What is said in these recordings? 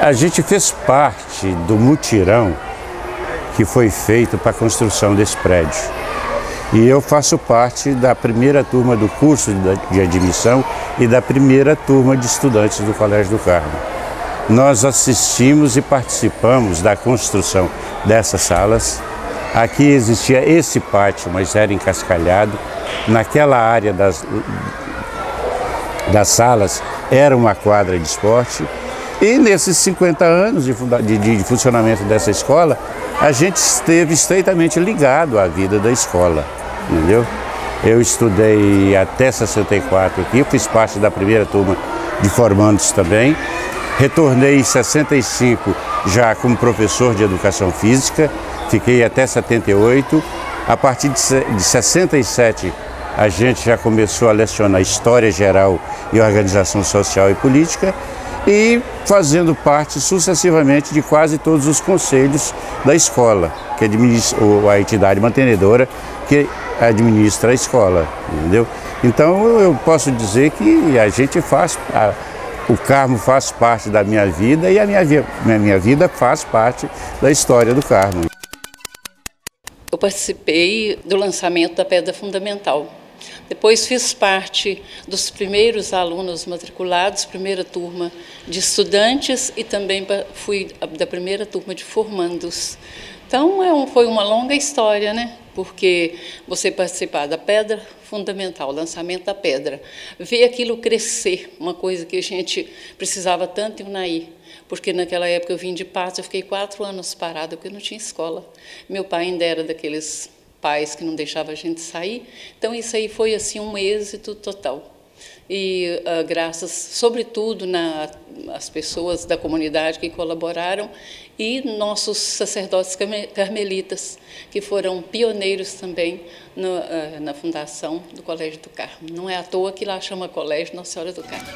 A gente fez parte do mutirão que foi feito para a construção desse prédio. E eu faço parte da primeira turma do curso de admissão e da primeira turma de estudantes do Colégio do Carmo. Nós assistimos e participamos da construção dessas salas. Aqui existia esse pátio, mas era encascalhado. Naquela área das salas era uma quadra de esporte. E nesses 50 anos de funcionamento dessa escola, a gente esteve estreitamente ligado à vida da escola, entendeu? Eu estudei até 64 aqui, fiz parte da primeira turma de formandos também. Retornei em 65 já como professor de educação física, fiquei até 78. A partir de 67 a gente já começou a lecionar História Geral e Organização Social e Política e fazendo parte sucessivamente de quase todos os conselhos da escola, que administra, ou a entidade mantenedora que administra a escola, entendeu? Então eu posso dizer que a gente o Carmo faz parte da minha vida e a minha vida faz parte da história do Carmo. Eu participei do lançamento da Pedra Fundamental. Depois fiz parte dos primeiros alunos matriculados, primeira turma de estudantes e também fui da primeira turma de formandos. Então foi uma longa história, né? Porque você participar da Pedra Fundamental, lançamento da pedra, ver aquilo crescer, uma coisa que a gente precisava tanto em Unai, porque naquela época eu vim de Patos, eu fiquei 4 anos parada, porque não tinha escola. Meu pai ainda era daqueles pais que não deixava a gente sair, então isso aí foi assim um êxito total. E graças, sobretudo, às pessoas da comunidade que colaboraram e nossos sacerdotes carmelitas, que foram pioneiros também na fundação do Colégio do Carmo. Não é à toa que lá chama Colégio Nossa Senhora do Carmo.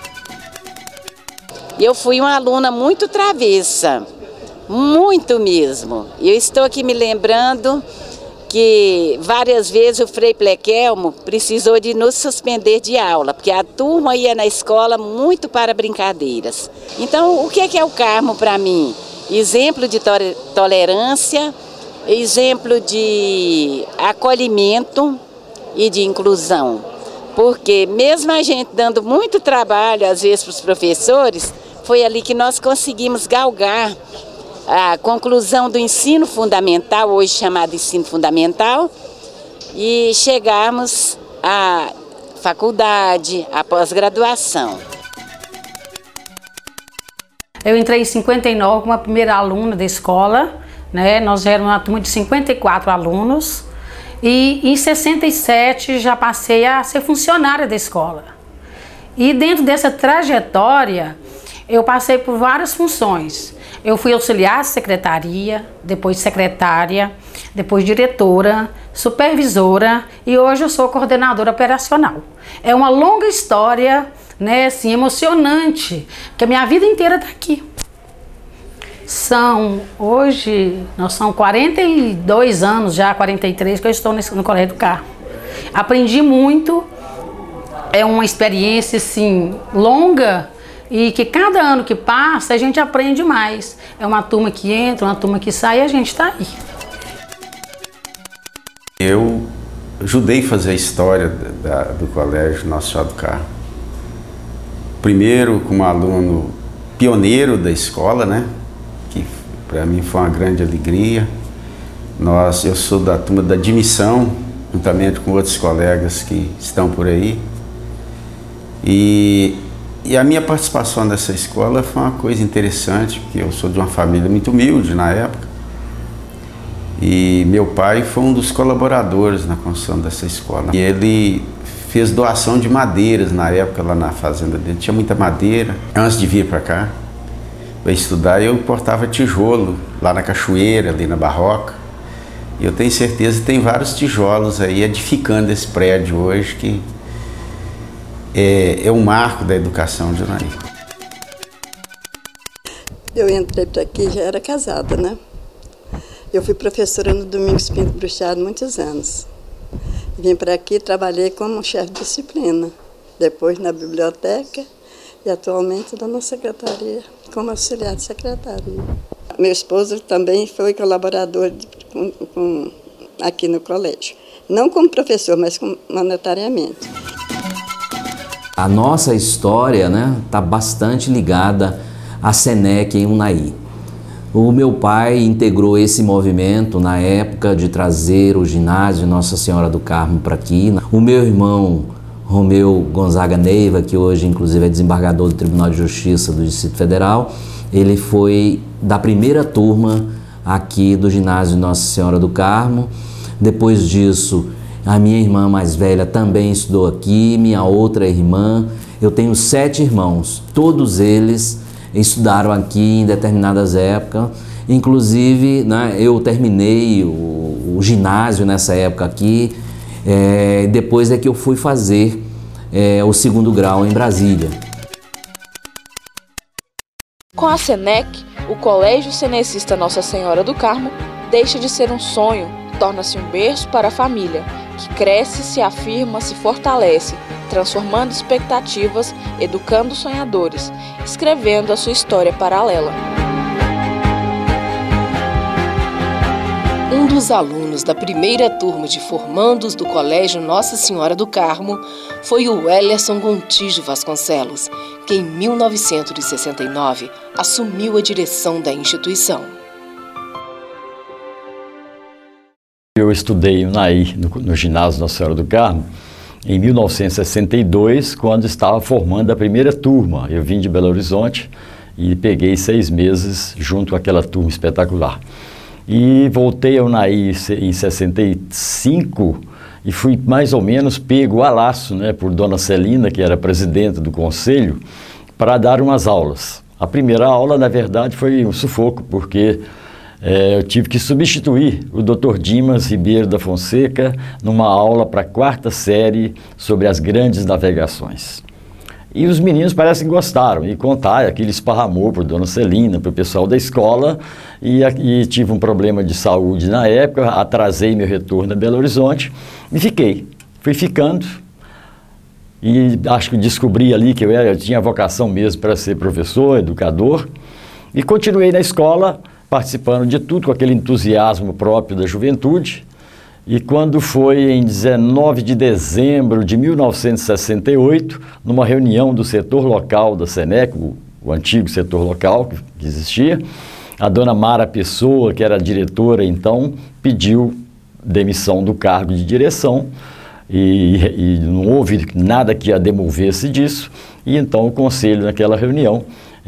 Eu fui uma aluna muito travessa, muito mesmo. Eu estou aqui me lembrando que várias vezes o Frei Plequelmo precisou de nos suspender de aula, porque a turma ia na escola muito para brincadeiras. Então, o que é o Carmo para mim? Exemplo de tolerância, exemplo de acolhimento e de inclusão. Porque mesmo a gente dando muito trabalho, às vezes, para os professores, foi ali que nós conseguimos galgar a conclusão do ensino fundamental, hoje chamado ensino fundamental, e chegarmos à faculdade, à pós-graduação. Eu entrei em 59 como a primeira aluna da escola, né? Nós éramos uma turma de 54 alunos, e em 67 já passei a ser funcionária da escola. E dentro dessa trajetória, eu passei por várias funções. Eu fui auxiliar de secretaria, depois secretária, depois diretora, supervisora e hoje eu sou coordenadora operacional. É uma longa história, né, assim, emocionante, que a minha vida inteira está aqui. Hoje, nós são 42 anos já, 43, que eu estou no Colégio do Carmo. Aprendi muito, é uma experiência, assim, longa, e que cada ano que passa a gente aprende mais. É uma turma que entra, uma turma que sai e a gente está aí. Eu ajudei a fazer a história do Colégio Nossa Senhora do Carmo. Primeiro como aluno pioneiro da escola, né? Que para mim foi uma grande alegria. Eu sou da turma da admissão, juntamente com outros colegas que estão por aí. E a minha participação nessa escola foi uma coisa interessante, porque eu sou de uma família muito humilde na época. E meu pai foi um dos colaboradores na construção dessa escola. E ele fez doação de madeiras na época lá na fazenda dele. Tinha muita madeira. Antes de vir para cá, para estudar, eu importava tijolo lá na Cachoeira, ali na Barroca. E eu tenho certeza que tem vários tijolos aí edificando esse prédio hoje que é um marco da educação de Unai. Eu entrei para aqui, já era casada, né? Eu fui professora no Domingos Pinto Bruxado muitos anos. Vim para aqui, trabalhei como chefe de disciplina. Depois na biblioteca E atualmente estou na secretaria, como auxiliar de secretaria. Meu esposo também foi colaborador aqui no colégio. Não como professor, mas monetariamente. A nossa história, né, tá bastante ligada à SENEC em Unai. O meu pai integrou esse movimento na época de trazer o ginásio Nossa Senhora do Carmo para aqui. O meu irmão, Romeu Gonzaga Neiva, que hoje inclusive é desembargador do Tribunal de Justiça do Distrito Federal, ele foi da primeira turma aqui do ginásio Nossa Senhora do Carmo. Depois disso, a minha irmã mais velha também estudou aqui, minha outra irmã. Eu tenho 7 irmãos, todos eles estudaram aqui em determinadas épocas. Inclusive, né, eu terminei o ginásio nessa época aqui, depois é que eu fui fazer o 2º grau em Brasília. Com a SENEC, o Colégio Cenecista Nossa Senhora do Carmo deixa de ser um sonho, torna-se um berço para a família, que cresce, se afirma, se fortalece, transformando expectativas, educando sonhadores, escrevendo a sua história paralela. Um dos alunos da primeira turma de formandos do Colégio Nossa Senhora do Carmo foi o Wellerson Gontijo Vasconcelos, que em 1969 assumiu a direção da instituição. Eu estudei no ginásio Nossa Senhora do Carmo em 1962, quando estava formando a primeira turma. Eu vim de Belo Horizonte e peguei 6 meses junto àquela turma espetacular. E voltei ao Unai em 65 e fui mais ou menos pego a laço, né, por Dona Celina, que era presidente do conselho, para dar umas aulas. A primeira aula, na verdade, foi um sufoco, porque eu tive que substituir o Dr. Dimas Ribeiro da Fonseca numa aula para a 4ª série sobre as grandes navegações. E os meninos parece que gostaram, e contaram, aquilo esparramou por Dona Celina, para o pessoal da escola, e tive um problema de saúde na época, atrasei meu retorno a Belo Horizonte e fui ficando, e acho que descobri ali que eu tinha vocação mesmo para ser professor, educador, e continuei na escola, participando de tudo com aquele entusiasmo próprio da juventude. E quando foi em 19 de dezembro de 1968, numa reunião do setor local da SENEC, o antigo setor local que existia, a dona Mara Pessoa, que era a diretora então, pediu demissão do cargo de direção e não houve nada que a demovesse disso, e então o conselho naquela reunião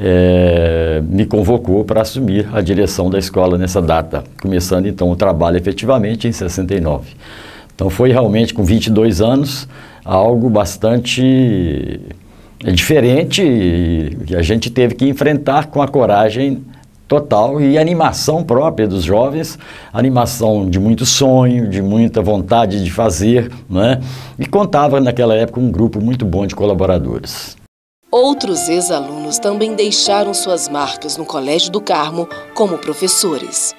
me convocou para assumir a direção da escola nessa data, começando então o trabalho efetivamente em 69. Então foi realmente com 22 anos algo bastante diferente e que a gente teve que enfrentar com a coragem total e animação própria dos jovens, animação de muito sonho, de muita vontade de fazer, né? E contava naquela época um grupo muito bom de colaboradores. Outros ex-alunos também deixaram suas marcas no Colégio do Carmo como professores.